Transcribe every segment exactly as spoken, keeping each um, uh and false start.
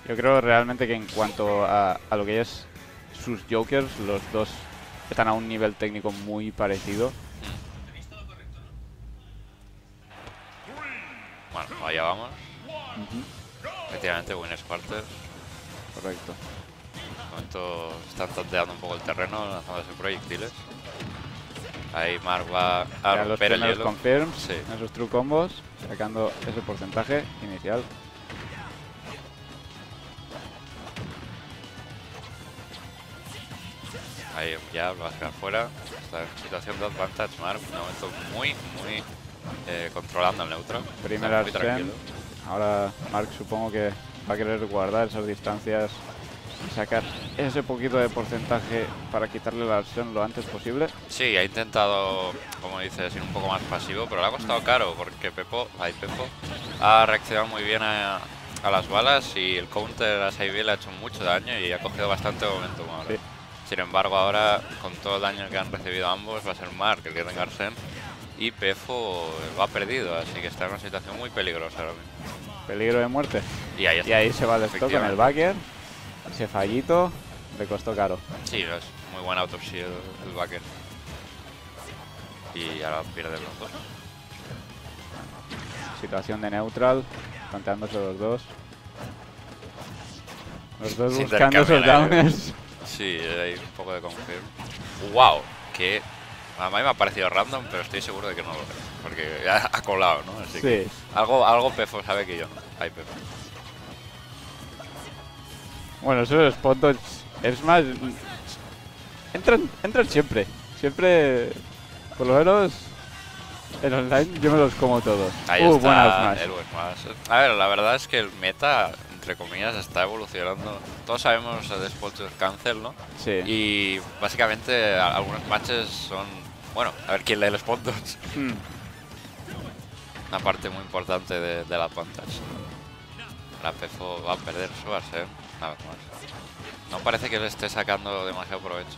Yo creo realmente que en cuanto a, a lo que es sus jokers, los dos están a un nivel técnico muy parecido. Bueno, allá vamos. Uh-huh. Efectivamente, Winners Quarters. Correcto. De momento están tanteando un poco el terreno, lanzándose proyectiles. Ahí Mark va a Ya los romper el primeros hielo. confirms Sí. en sus true combos, sacando ese porcentaje inicial. Ahí ya lo va a sacar fuera. Está en situación de advantage Mark. Un momento muy, muy eh, controlando el neutro. Primera Está muy Arsene. tranquilo. Ahora Mark supongo que va a querer guardar esas distancias y sacar ese poquito de porcentaje para quitarle la Arsene lo antes posible. Sí, ha intentado, como dices, ir un poco más pasivo, pero le ha costado caro porque Pepo, ay, Pepo ha reaccionado muy bien a, a las balas y el counter a Saibi le ha hecho mucho daño y ha cogido bastante momentum ahora. Sí. Sin embargo, ahora con todo el daño que han recibido ambos va a ser Mark el que tenga Arsene y Pefo lo ha perdido, así que está en una situación muy peligrosa ahora mismo. Peligro de muerte. Y ahí, está. Y ahí se va el stock con el backer. Ese fallito le costó caro. Sí, es muy buen autopsia el, el backer. Y ahora pierde los dos. Situación de neutral, planteándose los dos. Los dos Se buscando esos intercambian, ¿eh? downers. Sí, hay un poco de confirm. ¡Wow! Que a mí me ha parecido random, pero estoy seguro de que no lo es. Porque ya ha colado, ¿no? Así Sí. que algo, algo Pefo sabe que yo no. Hay Pefo. Bueno, esos spot dodge, es más... Entran, entran siempre. Siempre, por lo menos, en online yo me los como todos. Ahí uh, está buenas más. el buen smash. A ver, la verdad es que el meta, entre comillas, está evolucionando. Todos sabemos de Spot Cancel, ¿no? Sí. Y básicamente a- algunos matches son... Bueno, a ver quién lee el Spot Dodge. Hmm. Una parte muy importante de, de la pantalla. La Pefo va a perder su base, ¿eh? Una vez más. No parece que le esté sacando demasiado provecho.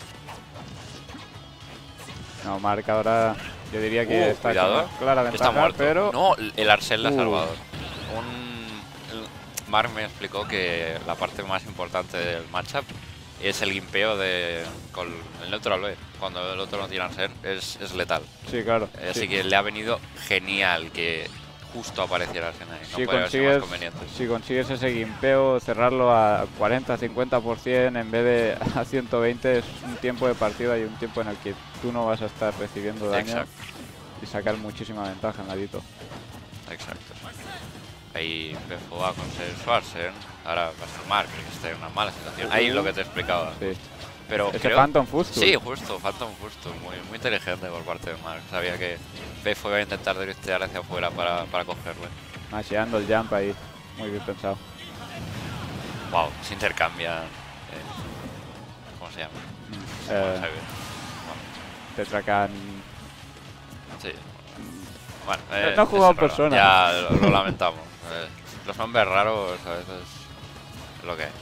No, Mark ahora yo diría que Uh, está cuidado. con clara ventaja, Está muerto. pero... No, el Arsene le ha Uh. salvado. Un... el- Mark me explicó que la parte más importante del matchup es el gimpeo de con el neutral B. Cuando el otro no tiene Arsene es, es letal. Sí, claro. Así sí. que le ha venido genial que justo apareciera Arsene ahí. No Si puede haber sido más consigues, conveniente. si consigues ese gimpeo, cerrarlo a cuarenta a cincuenta por ciento en vez de a ciento veinte, es un tiempo de partida y un tiempo en el que tú no vas a estar recibiendo daño. Exacto. Y sacar muchísima ventaja en ladito. Exacto. Ahí Pefo va a conseguir su Arsene. Ahora va a ser Mark el que esté en una mala situación. Ahí lo que te explicaba. Sí. Pero Ese creo... Phantom Fustus. Sí, justo, Phantom justo. Muy, muy inteligente por parte de Mark. Sabía que Pefo iba a intentar driftear hacia afuera para, para cogerle. Masheando el jump ahí. Muy bien pensado. Wow, se intercambian. Eh, ¿Cómo se llama? Eh, No sé bien. Tetracan. Sí. Bueno, No- eh, no he jugado es raro. Persona. Ya lo, lo lamentamos. Eh, los nombres raros a veces es lo que hay.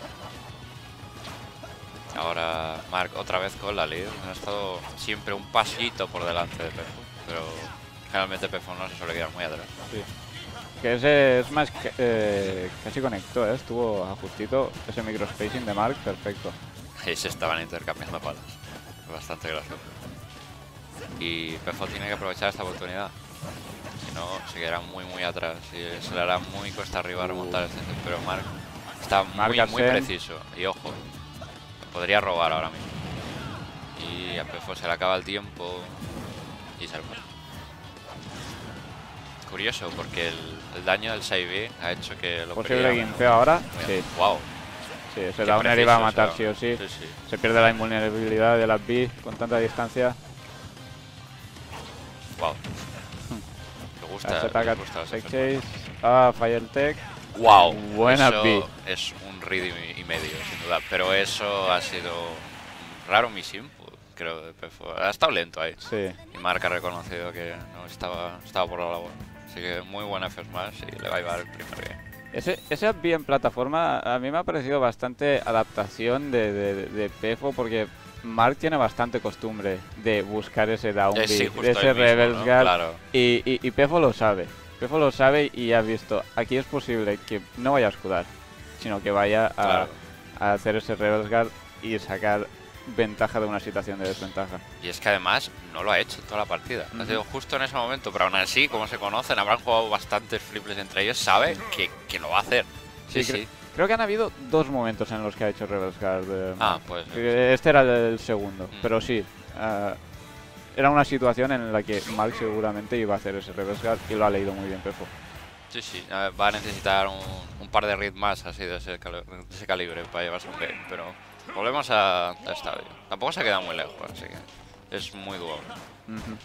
Ahora Mark otra vez con la lead. Ha estado siempre un pasito por delante de Pefo, pero generalmente Pefo no se suele quedar muy atrás. Sí. Que ese es más que, eh, casi conectó, ¿eh? Estuvo ajustito. Ese microspacing de Mark, perfecto. Y se estaban intercambiando palas. Bastante gracioso. Y Pefo tiene que aprovechar esta oportunidad. Si no, se quedará muy muy atrás y se le hará muy cuesta arriba remontar este set. Pero Mark está Mark muy, muy Arsene. preciso. Y ojo, podría robar ahora mismo. Y a Pefo se le acaba el tiempo y se lo mata. Curioso, porque el, el daño del Saibi ha hecho que lo Posible perdiera. gimpeo ahora. Muy Sí, bien. Wow. sí, ese Qué downer iba a preciso, matar o sea, sí o sí. Sí, sí. Se pierde la invulnerabilidad de las B con tanta distancia. Wow. Me gusta. Se ataca me gusta ese Tech efecto. Chase. Ah, falla el Tech. Wow, Buena eso B. es un read y y medio, sin duda. Pero eso ha sido un raro miss input, creo, de Pefo. Ha estado lento ahí. Sí. Y Mark ha reconocido que no estaba, estaba por la labor. Así que muy buena F más y le va a llevar el primer game. Ese, ese B en plataforma a mí me ha parecido bastante adaptación de, de, de- de Pefo porque Mark tiene bastante costumbre de buscar ese down Eh, B, sí, justo de ese el mismo, reverse ¿no? guard, Claro. y, y, y Pefo lo sabe. Pefo lo sabe y ha visto, aquí es posible que no vaya a escudar. sino que vaya a, Claro. a hacer ese reverse guard y sacar ventaja de una situación de desventaja. Y es que además no lo ha hecho en toda la partida. Ujú. Ha sido justo en ese momento, pero aún así, como se conocen, habrán jugado bastantes triples entre ellos, sabe que, que lo va a hacer. Sí, Sí, sí. Creo que han habido dos momentos en los que ha hecho reverse guard. eh, Ah, pues. Eh, Este era el segundo, Mm. pero sí. ah, era una situación en la que Mark seguramente iba a hacer ese reverse guard y lo ha leído muy bien Pefo. Sí, sí. A ver, va a necesitar un, un par de reads más así de ese, cali- de ese calibre para llevarse un game, pero volvemos a, a estadio. Tampoco se ha quedado muy lejos, así que es muy doable. Ujú.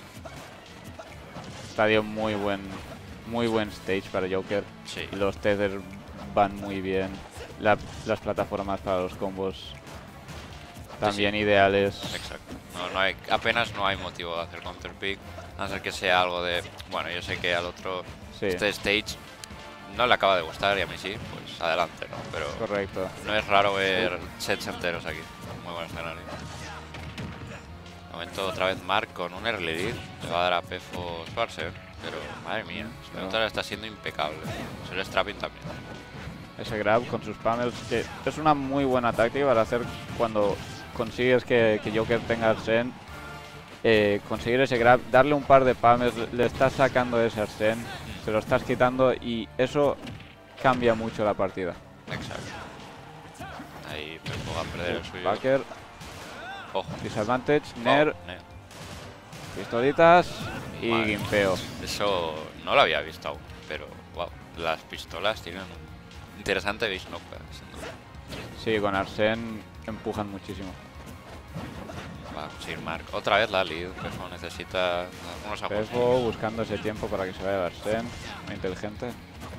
Estadio muy buen, muy buen stage para Joker. Sí. Los tethers van muy bien. La- las plataformas para los combos también sí. ideales. Exacto. No, no hay, apenas no hay motivo de hacer counter pick, a no ser que sea algo de. Bueno, yo sé que al otro Sí, este stage no le acaba de gustar y a mí sí, pues adelante, ¿no? Pero correcto. no es raro ver sets enteros aquí. Muy buen escenario. De momento otra vez Mark con un early lead. Le va a dar a Pefo Schwarzer, pero madre mía, este No. Neutral está siendo impecable. El strapping también. Ese grab con sus pummels, que es una muy buena táctica para hacer cuando consigues que, que Joker tenga Arsene. Eh, conseguir ese grab, darle un par de pummels, le- le estás sacando ese Arsene, se lo estás quitando y eso cambia mucho la partida. Exacto. Ahí Pefo va a perder el suyo. Backer, Ojo. disadvantage, Oh, Nair, Nair. pistolitas y Madre. gimpeo. Eso no lo había visto aún, pero wow, las pistolas tienen un interesante base knock, sin duda. Sí, con Arsene empujan muchísimo. Va a conseguir Mark. Otra vez la lead, Pefo necesita algunos ajustes. Pefo buscando ese tiempo para que se vaya el Arsene, muy inteligente.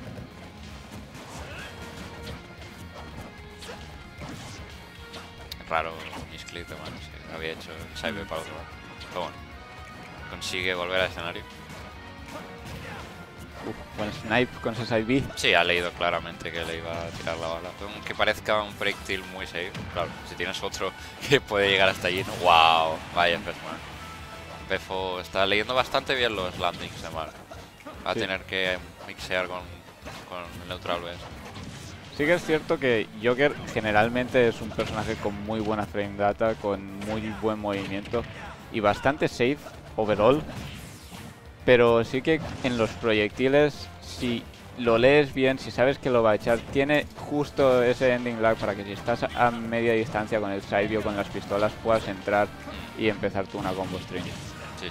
Raro misclick de manos que había hecho el side B para otro lado. Pero bueno, consigue volver al escenario. Uf, buen snipe con ese side B. Sí, ha leído claramente que le iba a tirar la bala. Aunque parezca un proyectil muy safe, claro, si tienes otro que puede llegar hasta allí, ¿no? ¡Wow! Vaya Pefman. Pefo está leyendo bastante bien los landings de Mark. Va a Sí. tener que mixear con, con el neutral B. Sí que es cierto que Joker generalmente es un personaje con muy buena frame data, con muy buen movimiento y bastante safe overall. Pero sí que en los proyectiles, si lo lees bien, si sabes que lo va a echar, tiene justo ese ending lag para que si estás a media distancia con el side o con las pistolas puedas entrar y empezar tú una combo string. Sí, sí.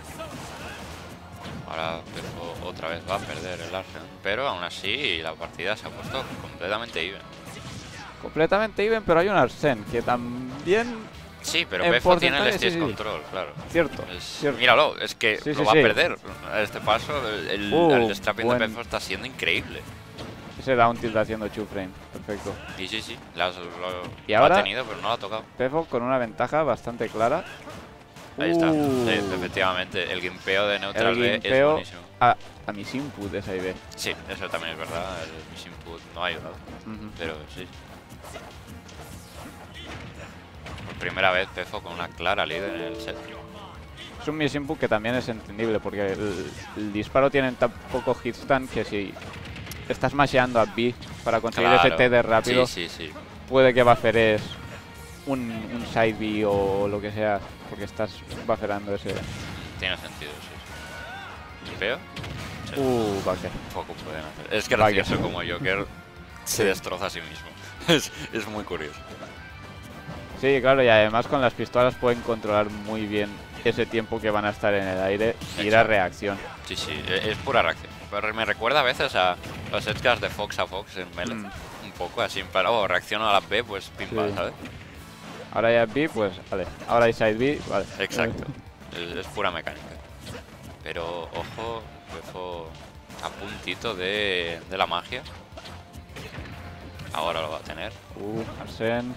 Ahora Pefo otra vez va a perder el Arsenal. Pero aún así la partida se ha puesto completamente even. Completamente even, pero hay un Arsene que también... Sí, pero En Pefo tiene el porcentaje, sí, stage sí. control, claro. Cierto, Es- cierto. míralo, es que Sí, lo sí, va sí. a perder a este paso. El, el, Uh, el strapping buen- de Pefo está siendo increíble. Ese down tilt haciendo two frame, perfecto. Y sí, sí, lo, has- lo- Y lo ahora- ha tenido, pero no lo ha tocado. Pefo con una ventaja bastante clara. Ahí está. Uh. Sí, efectivamente, el gimpeo de Neutral El B es gimpeo buenísimo. a, a mis input de esa I B. Sí, eso también es verdad. El Miss Input no ha ayudado. Ujú. Pero sí. Por primera vez Pefo con una clara lead en el set. Es un miss input que también es entendible porque el, el disparo tiene tan poco hitstun que si estás masheando a B para conseguir ese Claro. T D rápido, Sí, sí, sí. puede que bufferes un, un side B o lo que sea porque estás bufferando ese... Tiene sentido, sí. ¿Gimpeo? Sí. Uh, buffer. Poco pueden hacer. Es que Vaya. gracioso como Joker se destroza a sí mismo. Es, es muy curioso. Sí, claro, y además con las pistolas pueden controlar muy bien ese tiempo que van a estar en el aire y ir a Exacto. reacción. Sí, sí, e- es pura reacción. Pero me recuerda a veces a los edgeguards de Fox a Fox en Melee. Mm. Un poco así, en plan, oh, reacciono a la B, pues pim pam, Sí. ¿sabes? Ahora hay B, pues vale. Ahora hay side B, vale. Exacto. Es, es pura mecánica. Pero ojo, Pefo a puntito de, de la magia. Ahora lo va a tener. Uh, Arsene.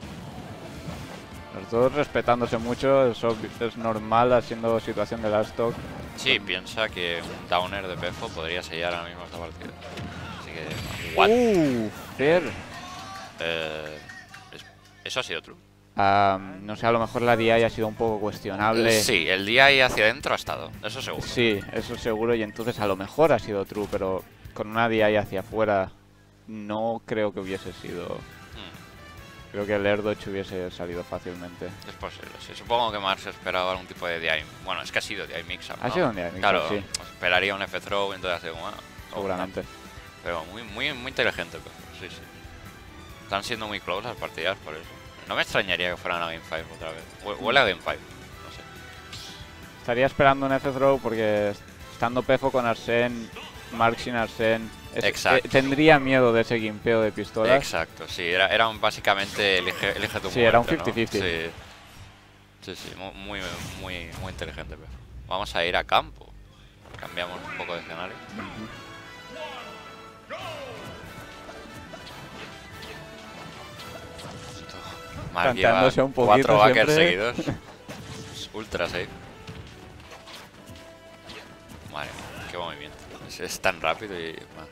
Los dos respetándose mucho, es, obvi- es normal haciendo situación de last stock. Sí, piensa que un downer de Pefo podría sellar ahora mismo esta partida. Así que... What? Uh, fair. Eh, es- eso ha sido true. Ah, no sé, a lo mejor la D I ha sido un poco cuestionable. Sí, el día ahí hacia adentro ha estado, eso seguro. Sí, eso seguro, y entonces a lo mejor ha sido true, pero con una D I hacia afuera no creo que hubiese sido... Hmm, Creo que el air dodge hubiese salido fácilmente. es posible, sí. Supongo que Marx esperaba algún tipo de D I. Bueno, es que ha sido D I mix-up, Ha ¿no? sido un D I mix-up, Claro, sí. esperaría un F-throw, entonces así como, bueno, Seguramente. pero muy, muy, muy inteligente, pues, sí, sí. Están siendo muy close las partidas por eso. No me extrañaría que fueran a Game cinco otra vez. Hue- Huele a Game cinco, no sé. Estaría esperando un F-throw porque estando Pefo con Arsene, Mark sin Arsene, es- Exacto. eh, tendría miedo de ese gimpeo de pistolas. Exacto, sí, era, era un básicamente elige, elige tu Sí, era un momento, ¿no? cincuenta Sí, sí, sí, mu- muy, muy, muy inteligente. Pero. Vamos a ir a campo. Cambiamos un poco de escenario. Mark lleva Tanteándose un poquito cuatro backers siempre. seguidos. Es ultra safe. Madre mía, qué movimiento. Es, es tan rápido y... bueno.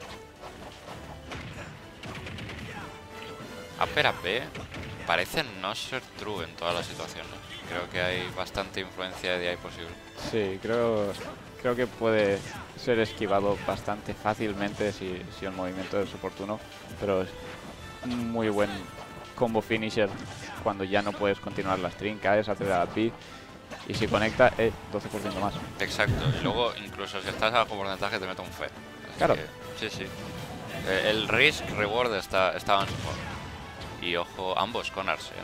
Upper A P parece no ser true en todas las situaciones. Creo que hay bastante influencia de D I posible. Sí, creo, creo que puede ser esquivado bastante fácilmente si, si el movimiento es oportuno, pero es un muy buen combo finisher cuando ya no puedes continuar la string, caes, haces la P y si conecta, eh, doce por ciento más. Exacto, y luego incluso si estás a bajo porcentaje te mete un fe. Así Claro. que, sí, sí. Eh, el risk reward está, estaba en su favor. Y ojo, ambos con Arsene.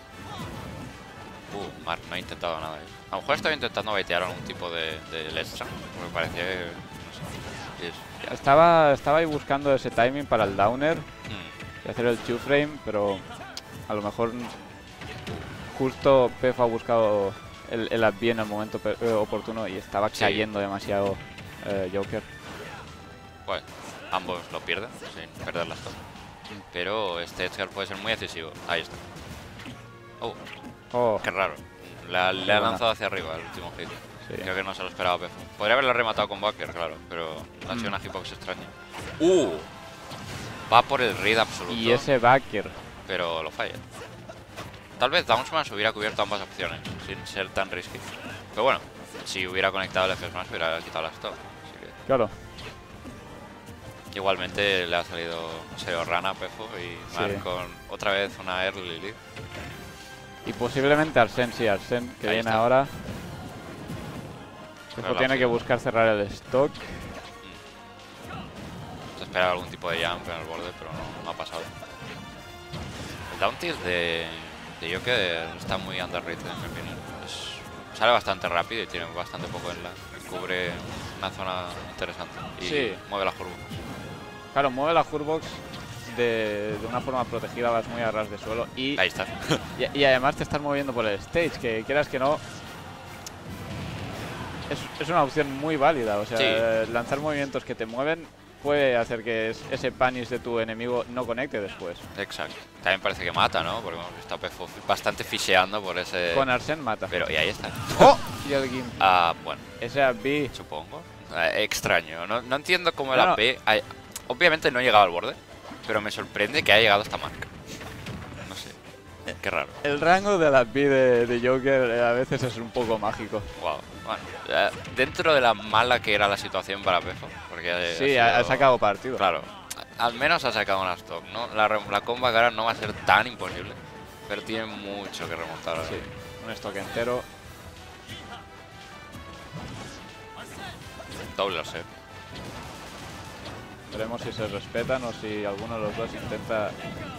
Uh, Mark no ha intentado nada. ¿eh? A lo mejor estaba intentando baitear algún tipo de, de Lestra, porque parecía que... no sé. Es- ya. Estaba, estaba ahí buscando ese timing para el downer Hmm, y hacer el two frame, pero a lo mejor justo Pefo ha buscado el, el up B en el momento pe- eh, oportuno y estaba Sí. cayendo demasiado eh, Joker. Bueno, ambos lo pierden, sin perder las cosas. Pero este Edgar puede ser muy decisivo. Ahí está. Oh, Oh, qué raro. Le ha, le ha buena. lanzado hacia arriba el último hit. sí. Creo que no se lo esperaba Pefo. Podría haberlo rematado con Backer, claro, pero ha sido Mm. una hitbox extraña. ¡Uh! Va por el read absoluto, Y ese backer. pero lo falla. Tal vez Downsmash hubiera cubierto ambas opciones, sin ser tan risky. Pero bueno, si hubiera conectado el F Smash hubiera quitado la stop. Así que Claro. igualmente le ha salido, no sé, Rana a Pefo y Mark Sí. con otra vez una early lead. Y posiblemente Arsene, sí, Arsene, que Ahí viene está. ahora. Pero Pefo la tiene que opción. buscar cerrar el stock. Se esperaba algún tipo de jump en el borde, pero no, no ha pasado. El down tilt de, de Joker está muy underrated en mi opinión. Es- sale bastante rápido y tiene bastante poco en la. Y cubre una zona interesante. Y Sí. mueve la curva. Claro, mueve la Hurbox de, de una forma protegida, vas muy a ras de suelo. Y, Ahí está. y, y además te estás moviendo por el stage, que quieras que no. Es, es una opción muy válida. O sea, Sí. eh, lanzar movimientos que te mueven puede hacer que es- ese punish de tu enemigo no conecte después. Exacto. También parece que mata, ¿no? Porque hemos visto a Pefo bastante fiseando por ese... Con Arsene mata. Pero, y ahí está. ¡Oh! Y el Gimp. Ah, bueno, Ese up B. supongo. Eh, extraño. No, no entiendo cómo el No, no. A P... ha- obviamente no ha llegado al borde, pero me sorprende que haya llegado hasta Mark. No sé. Qué raro. El rango de la B de, de Joker eh, a veces es un poco mágico. Wow. Bueno, eh, dentro de la mala que era la situación para Pefo, porque eh, Sí, ha ha, ha sido- sacado partido. Claro, al menos ha sacado una stock, ¿no? La, re- la comba cara no va a ser tan imposible, pero tiene mucho que remontar ahora. Sí, un stock entero. Doble set. Veremos si se respetan o si alguno de los dos intenta...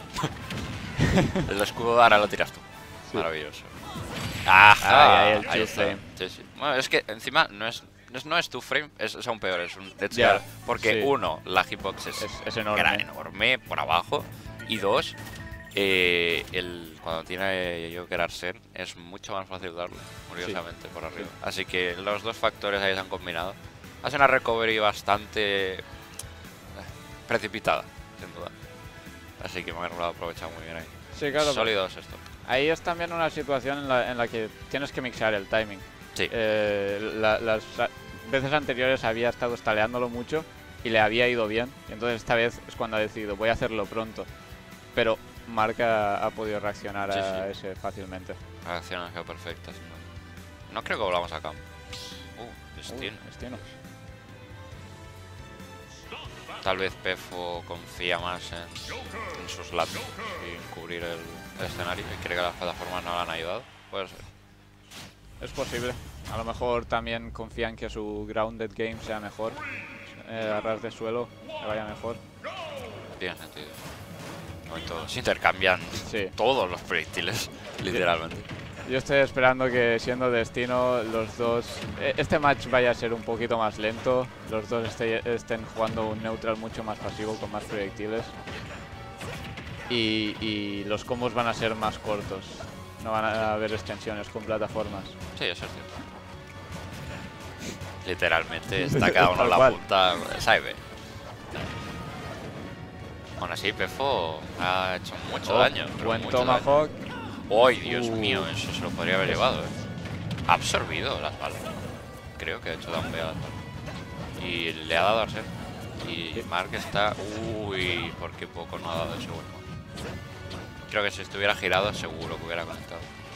El escudo ahora lo tiras tú. Sí. Maravilloso. Ajá, Ahí, ahí el two está. frame. Sí, sí. Bueno, es que encima no es, no es, no es two frame, es, es aún peor, es un dead Ya, scale. Porque sí. uno, la hitbox es, Es, es enorme. gran, enorme por abajo. Y dos, eh, el, cuando tiene Joker Arsene es mucho más fácil darle, curiosamente, por arriba. Sí. Así que los dos factores ahí se han combinado. Hace una recovery bastante eh, precipitada, sin duda. Así que me lo he aprovechado muy bien ahí. Sí, claro. Sólidos esto. Ahí es también una situación en la, en la que tienes que mixar el timing. Sí. Eh, la- las a- veces anteriores había estado staleándolo mucho y le había ido bien. Y entonces esta vez es cuando ha decidido, voy a hacerlo pronto. Pero Marca ha podido reaccionar Sí, a sí. ese fácilmente. La acción ha sido perfecta, sin duda. No creo que volvamos a campo. Uh, Uh, destino. destino. tal vez Pefo confía más en, en sus latos y en cubrir el, el escenario y cree que las plataformas no le han ayudado. Puede ser. Es posible. A lo mejor también confían que su grounded game sea mejor. Eh, a ras de suelo, que vaya mejor. Tiene sentido. De momento se intercambian Sí. todos los proyectiles, literalmente. Yo estoy esperando que, siendo Destino, los dos... eh, Este match vaya a ser un poquito más lento. Los dos este- estén jugando un neutral mucho más pasivo, con más proyectiles. Y, y los combos van a ser más cortos. No van a haber extensiones con plataformas. Sí, eso es cierto. Literalmente está cada uno Tal en la cual. punta, sabe. Aún así, Pefo ha hecho mucho Oh, daño. pero buen mucho daño. Tomahawk. ¡Ay, Dios Uh. mío! Eso se lo podría haber llevado, ¿eh? Ha absorbido las balas. Creo que ha hecho down a las balas. Y le ha dado a Arsen. Y Mark está... Uy, ¿por qué poco no ha dado ese buen golpe? Creo que si estuviera girado seguro que hubiera conectado.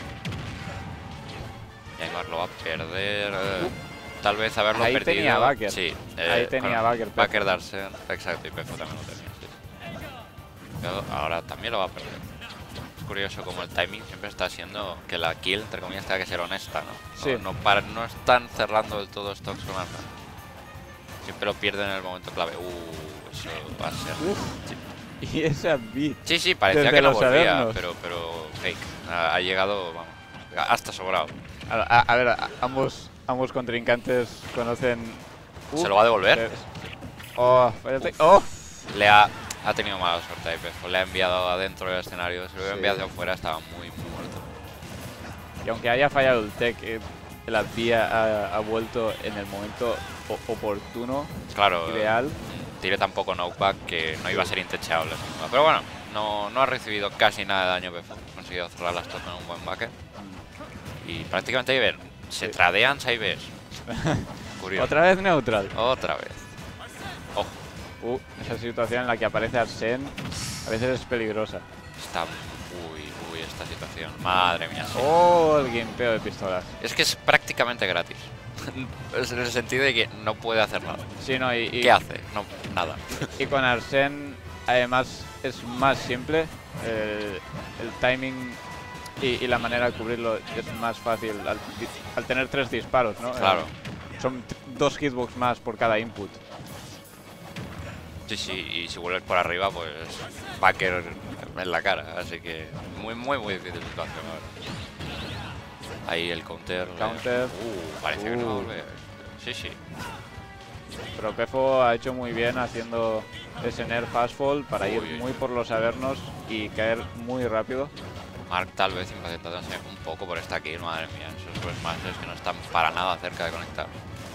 Y Aymar lo va a perder. eh, Tal vez haberlo Ahí perdido. tenía Backer. Sí, Ahí tenía con Backer, Pefo. Backer darse. Exacto, y Pefo también lo tenía. Sí. Pero ahora también lo va a perder. Es curioso como el timing siempre está siendo que la kill, entre comillas, tenga que ser honesta, ¿no? No, Sí. no, para, no están cerrando del todo stocks con armas. Siempre lo pierden en el momento clave. Uh, eso va a ser. Uf. Sí. Y esa beat. Sí, sí, parecía Desde que no los volvía, Avernos. pero, pero fake. Ha, ha llegado, vamos, hasta sobrado. A, a- a ver, a- ambos, ambos contrincantes conocen... ¿Se Uf, lo va a devolver? es- Oh, fíjate. Oh. Le ha, ha tenido mala suerte ahí, Pefo. Le ha enviado adentro del escenario. Si lo hubiera Sí. enviado hacia afuera estaba muy, muy muerto. Y aunque haya fallado el tech, eh, la vía ha, ha vuelto en el momento o- oportuno, Claro, ideal. tiré tampoco knockback que no iba a ser intechable. Pero bueno, no, no ha recibido casi nada de daño Pefo. Ha conseguido cerrar las top en un buen bucket. Y prácticamente ahí ven, se Sí. tradean Saibes. Curioso. Otra vez neutral. Otra vez. Ojo, Uh, esa situación en la que aparece Arsen a veces es peligrosa. está... Uy, uy, esta situación. Madre mía, sí. Oh, el gamepeo de pistolas. Es que es prácticamente gratis. Es en el sentido de que no puede hacer nada. Sí, no, y, y, ¿Qué hace? No, nada. y con Arsen además es más simple. eh, el timing y, y la manera de cubrirlo es más fácil al, di- al tener tres disparos, ¿no? Claro. Eh, son t- dos hitbox más por cada input. Sí, sí, y si vuelves por arriba, pues Backer en la cara. Así que muy, muy, muy difícil situación ahora. Ahí el counter. le- Counter. Uh, parece que no va a Uh. volver. Sí, sí. Pero Pefo ha hecho muy bien haciendo ese nerf fastfall para ir Uy, uy. muy por los avernos y caer muy rápido. Mark tal vez impacientándose un poco por esta kill, madre mía. Esos pues smashes que no están para nada cerca de conectar.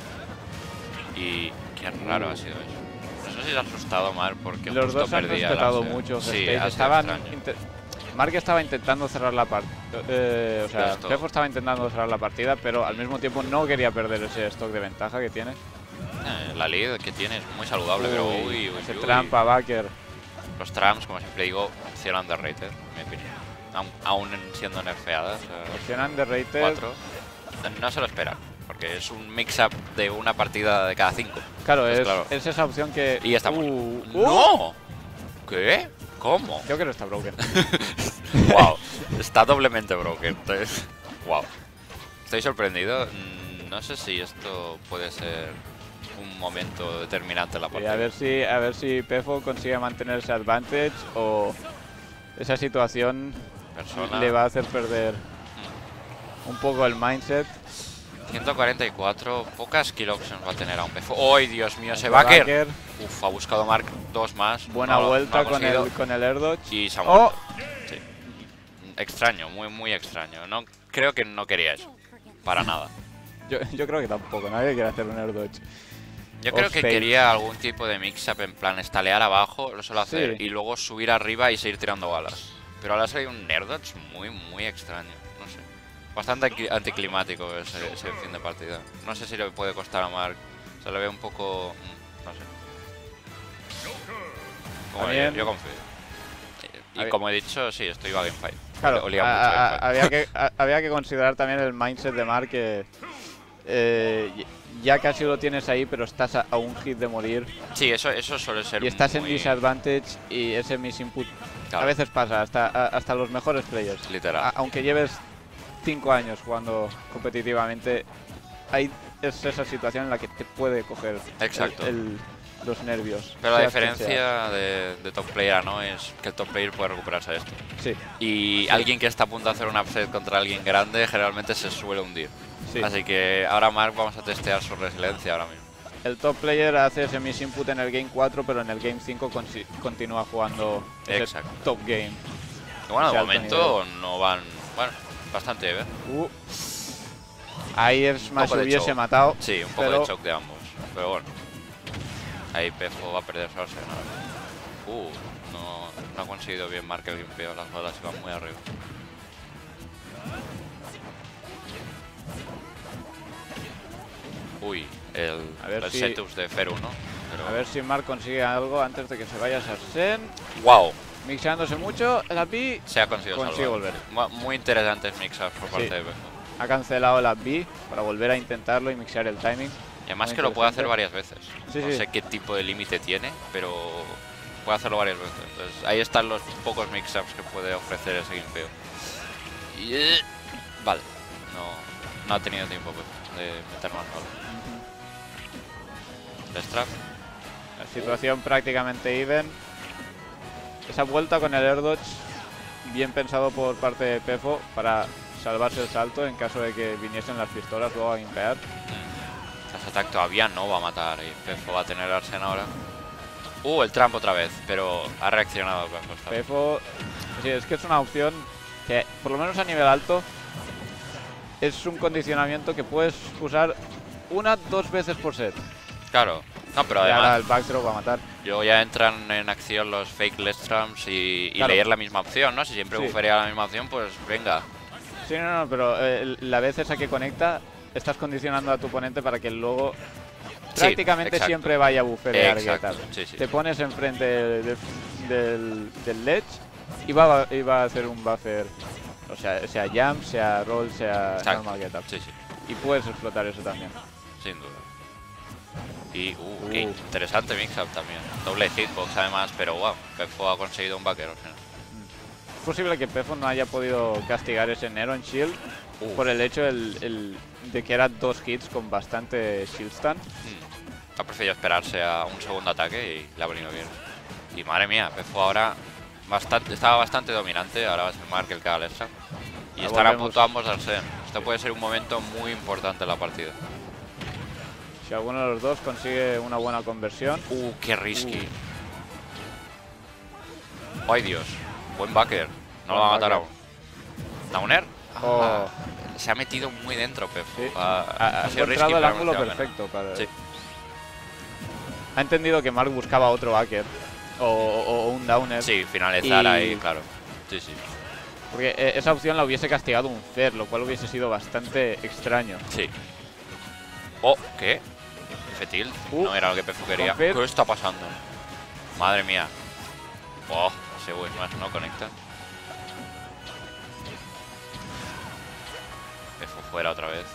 Y qué raro Uh. ha sido eso. No sé si se ha asustado Mark porque Los justo dos han perdía el respetado ansia. mucho Sí, stage. ha sido Estaban extraño. inte- Mark estaba intentando cerrar la partida. Eh, o sea, Esto. Pefo estaba intentando cerrar la partida, pero al mismo tiempo no quería perder ese stock de ventaja que tiene. Eh, la lead que tiene es muy saludable, pero uy, uy, ese uy. trampa, Backer. Los trams, como siempre digo, opción underrated, en mi opinión. Aun, aún siendo nerfeadas. eh, Opción underrated. cuatro. No se lo esperan, porque es un mix-up de una partida de cada cinco. Claro, Pues es, claro. es esa opción que. Y estamos. Uh, uh, ¡No! ¿Qué? ¿Cómo? Creo que no está broken. Wow, está doblemente broken. Entonces, wow. Estoy sorprendido. Mm, No sé si esto puede ser un momento determinante en la Y partida. a ver si a ver si Pefo consigue mantener ese advantage o esa situación Persona. le va a hacer perder un poco el mindset. ciento cuarenta y cuatro, pocas kill options va a tener a un Pefo. ¡Ay, Dios mío, ese De Backer! Backer, Uf, ha buscado Mark dos más. buena no lo- vuelta no lo ha con conseguido. el con el air dodge. Y se ha ¡Oh! muerto. Sí. Extraño, muy, muy extraño. No, creo que no quería eso. Para nada. Yo, yo creo que tampoco, nadie quiere hacer un air dodge. Yo creo Off que stage. quería algún tipo de mix-up en plan estalear abajo, lo suelo hacer, Sí. y luego subir arriba y seguir tirando balas. Pero ahora salido un air dodge muy, muy extraño. No sé. Bastante anti- anticlimático ese, ese fin de partida. No sé si le puede costar a Mark. Se le ve un poco... mm, no sé. Como También- yo, yo confío. Y, y A ver- como he dicho, sí, estoy va gamefight. Claro, Olía a- mucho a- gamefight. había, que, a- había que considerar también el mindset de Mark que eh, lle- ya casi lo tienes ahí, pero estás a, a un hit de morir. Sí, eso, eso suele ser Y estás muy... en disadvantage y ese miss input Claro. a veces pasa, hasta, a, hasta los mejores players. Literal. A, aunque lleves cinco años jugando competitivamente, hay es esa situación en la que te puede coger Exacto. el, el, los nervios. Pero la seas quien diferencia de, de top player a no es que el top player puede recuperarse de esto. sea. Sí, Y alguien que está a punto de hacer un upset contra alguien grande generalmente se suele hundir. sí. Así que ahora Mark vamos a testear su resiliencia ahora mismo. El top player hace ese miss input en el game cuatro, pero en el game cinco continúa jugando ese Exacto. top game. Y bueno, de Ese alto momento no van... Bueno, bastante bien. Uh. Ahí el Smash poco de hubiese shock. matado. Sí, un poco pero de shock de ambos. Pero bueno. Ahí Pefo va a perder su arsenal. Uh, no, no ha conseguido bien Mark el limpio. Las balas iban muy arriba. Uy, el, A ver el si- setup de Feru, ¿no? Pero... A ver si Mark consigue algo antes de que se vaya Sarsen. ¡Wow! Mixeándose mucho, el A P Se ha conseguido consigue salvar. volver. Mu- Muy interesantes mix-ups por parte Sí. de Pefo. Ha cancelado el A P para volver a intentarlo y mixear el timing. Y además Muy que lo puede hacer interesante. varias veces. Sí, no sí. sé qué tipo de límite tiene, pero puede hacerlo varias veces. Entonces ahí están los pocos mix-ups que puede ofrecer ese Gimpeo. Y, eh, vale, no, no ha tenido tiempo pues, de meter más balas. El strap, La situación prácticamente even. Esa vuelta con el air dodge, bien pensado por parte de Pefo para salvarse el salto en caso de que viniesen las pistolas luego a impear. Ese attack todavía no va a matar y Pefo va a tener Arsen ahora. Uh, el tramp otra vez, pero ha reaccionado Pefo esta vez. Pefo, sí, es que es una opción que, por lo menos a nivel alto, es un condicionamiento que puedes usar una, dos veces por set. Claro, no, pero Y ahora además el backthrow va a matar. luego ya entran en acción los fake left trumps y, y Claro. leer la misma opción, ¿no? Si siempre Sí. bufería la misma opción, pues venga. Sí, no, no, pero eh, la vez esa que conecta, estás condicionando a tu oponente para que luego Sí, prácticamente exacto. siempre vaya a bufferear. y Exacto, tal. sí, sí. Te pones enfrente de- de- del, del ledge y va, a- y va a hacer un buffer, o sea, sea jump, sea roll, sea Exacto. normal get up. Sí, sí, Y puedes explotar eso también. sin duda. Y, uh, Uh. qué interesante mix-up también. Doble hitbox además, pero wow, Pefo ha conseguido un vaquero. Es posible que Pefo no haya podido castigar ese Nero en shield Uh. por el hecho el- el- de que eran dos hits con bastante shield stun. Hmm. Ha preferido esperarse a un segundo ataque y le ha venido bien. Y madre mía, Pefo ahora bastante, estaba bastante dominante, ahora va a ser Mark el que haga el extra. Y Ah, estarán a volvemos. punto ambos de Arsen. Esto puede ser un momento muy importante en la partida. Si alguno de los dos consigue una buena conversión. Uh, qué risky. Ay Dios, buen backer. No lo Buen va a matar backer. aún. ¿Downer? Oh. Ah, se ha metido muy dentro, Pefo. Sí. Ha, Ha, ha ha sido risky, encontrado el pero ha ángulo merecido la pena. perfecto para... Sí. Ha entendido que Mark buscaba otro backer o, o- o un downer. Sí, finalizar Y- ahí, claro. Sí, sí. Porque eh, esa opción la hubiese castigado un Fer, lo cual hubiese sido bastante extraño. Sí. Oh, ¿qué? Fetil. Uh, no era lo que Pefo quería. con Fer. ¿Qué está pasando? Madre mía. Oh, ese Wismash no conecta. Pefo fuera otra vez.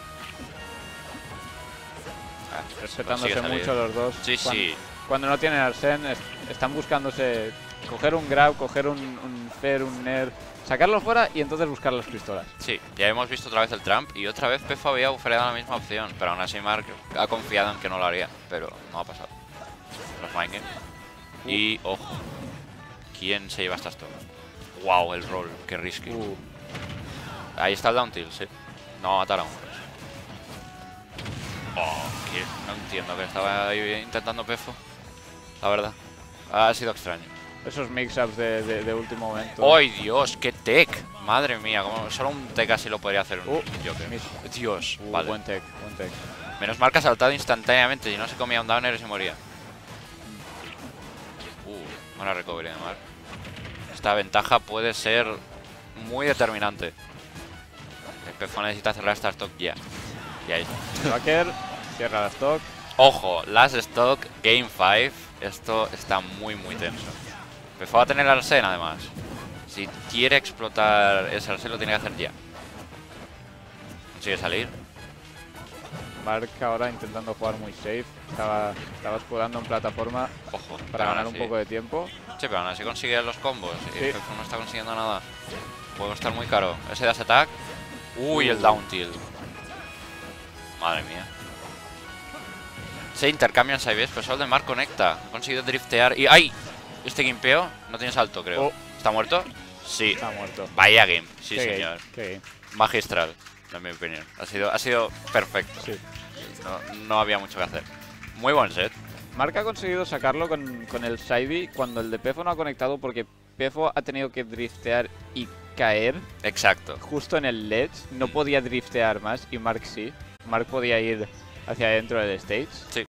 Ah, Respetándose consigue salir. mucho los dos. Sí, Cuan- sí. Cuando no tienen Arsen, es- están buscándose coger un grab, coger un, un Fer, un Ner, sacarlo fuera y entonces buscar las pistolas. Sí, ya hemos visto otra vez el Trump y otra vez Pefo había buffereado la misma opción, pero aún así Mark ha confiado en que no lo haría, pero no ha pasado. Los Mind Game. Y, ojo, ¿quién se lleva estas todas? Wow, el roll, qué risky. Uh, Ahí está el down tilt, sí. No va a matar aún. Oh, que no entiendo que estaba ahí intentando Pefo. La verdad, ha sido extraño. esos mix-ups de, de- de último momento. ¡Ay, Dios! ¡Qué tech! Madre mía, como solo un tech así lo podría hacer un Uh, Joker. miss. Dios, Uh, vale. Buen tech, buen tech. Menos mal que ha saltado instantáneamente y no se comía un downer y se moría. Uh, buena recovery de Mark. Esta ventaja puede ser muy determinante. El Pefo necesita cerrar esta stock ya. Y ahí está. Backer, cierra la stock. Ojo, last stock, game cinco. Esto está muy, muy tenso. Pefo va a tener Arsen además. Si quiere explotar ese Arsen lo tiene que hacer ya. Consigue salir. Mark ahora intentando jugar muy safe. Estaba, estaba explorando en plataforma Ojo, para pero ganar aún un así- poco de tiempo. Sí, pero aún así consigue los combos. Y Sí. Pefu no está consiguiendo nada. Puede costar muy caro. Ese dash attack. Uy, el Uh. down tilt. Madre mía. Se intercambian saves, pero solo el de Mark conecta. Ha conseguido driftear y... ¡Ay! Este gimpeo no tiene salto, creo. Oh. ¿Está muerto? Sí. Está muerto. Vaya game. Sí, Qué game, señor. qué game. Magistral, en mi opinión. Ha sido, ha sido perfecto. Sí. No, no había mucho que hacer. Muy buen set. Mark ha conseguido sacarlo con, con el Saibi cuando el de Pefo no ha conectado porque Pefo ha tenido que driftear y caer Exacto. justo en el ledge. No podía driftear más y Mark sí. Mark podía ir hacia adentro del stage. Sí.